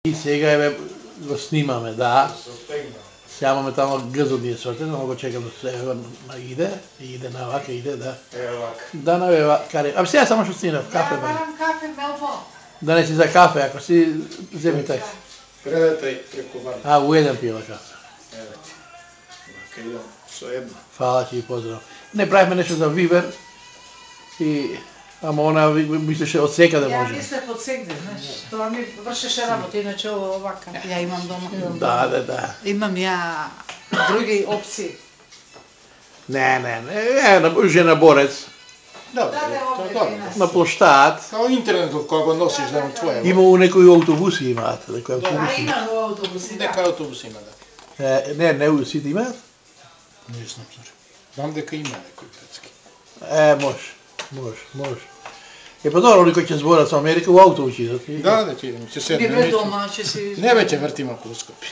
И сега го снимаме, да. Сямаме тамо гъзо ние сорте, но го чекам да се иде на вака, иде, да. Да, на вака, каре. А сега само што стина в кафе. Ja, barам kafe, Melbo. Да не си за кафе, ако си вземи так. Предате преку вака. А, у еден пила кафе. Вака идам со една. Фала ти и поздрав. Не правихме нешто за Вибер и ама она мислеше од секаде Ja може. мислев од сегде, знаеш. Тоа ми вршеше работа, иначе ово овака. Ја имам дома. Да. Имам ја други опции. Не, жена борец. Да, Да, тоа е овде добро. кај нас. На площад. Као интернетот кога го носиш да твое. Има у некои автобуси имаат, некои А автобуси. има во автобуси, Дека да. автобус има, да. Не, сите имаат? Не знам, значи. Знам дека има некои градски. Може. Па добро, они кои ќе зборат со Америка, у автобус идат. Да, да ти идем, ќе Би седнеме. бе дома, ќе си... Не веќе вртиме околу Скопје.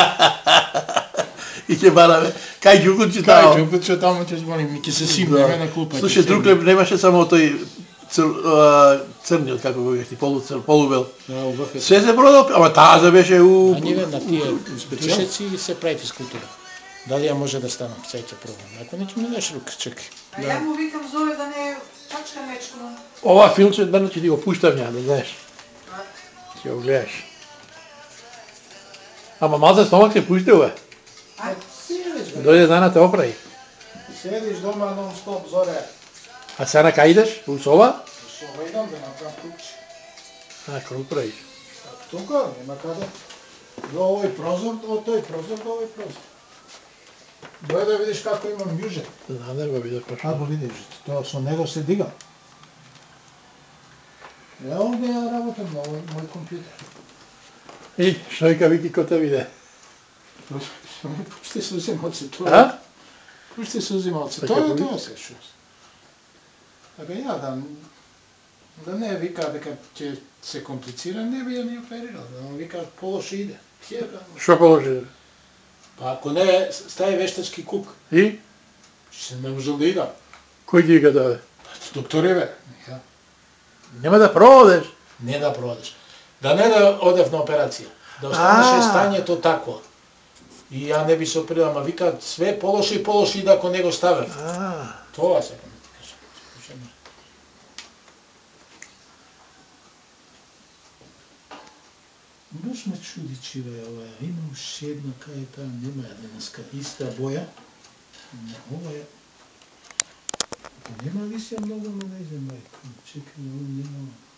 И ќе бараме, кај ѓукот ќе Кај тамо. џукот ќе таму ќе зборим, ќе се симнеме на клупа. Слушай, Друглеб немаше само тој црниот, како го кажеш, полубел. Да, убаво. Се се продал, ама таа беше у... А ние на тие душеци се прави физкултура. Дали ја може да станам, сега ќе пробам. Ако не ќе ми даш рука, чекай. А ја му викам зове да не чачка мечко. Ова филмче днес ќе ти го пуштам ја, да знаеш. Ќе го гледаш. Ама малце стомак се пушти ове. Дојде дана те оправи. Седиш дома нон-стоп, зоре. А сега кај идеш? У соба? Соба идам да направам кругче. Круг правиш. Тука, нема каде. До овој прозор, од тој прозор до овој прозор. Дојде да видиш како имам јуже. Знам да го видов А го видиш, тоа со него се дига. Ја овде ја работам на овој мој компјутер. И, што вика Вики ко те виде? Пушти се узималце, тоа. А? Пушти се узималце, Така тоа боли? тоа се шо. Абе ја да не вика дека ќе се комплицира, не би ја ни оперирал. Да он вика полошо иде. Што положи? Па ако не стави вештачки кук, И? се не можел да идам. Кој ти вика даде? Доктореве, ја. Нема да проводеш. Не да продеш. Да не да одев на операција. Да останеше стањето такво. И ја не би се оперирал, ама вика све полошо и полошо иде ако не го ставев. Тоа се. Баш ме чуди, чиве, ова има уште една, кај таа, нема ја денеска, иста боја. Ова е... Нема ли се многу, но не знам, мајко, чекай, ова нема...